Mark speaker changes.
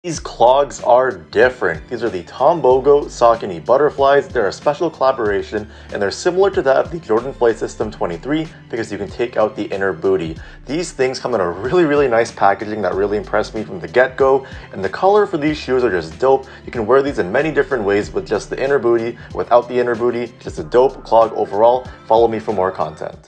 Speaker 1: These clogs are different. These are the Tombogo Saucony butterflies. They're a special collaboration and they're similar to that of the Jordan Flight System 23 because you can take out the inner booty. These things come in a really nice packaging that really impressed me from the get-go, and the color for these shoes are just dope. You can wear these in many different ways with just the inner booty, without the inner booty. Just a dope clog overall. Follow me for more content.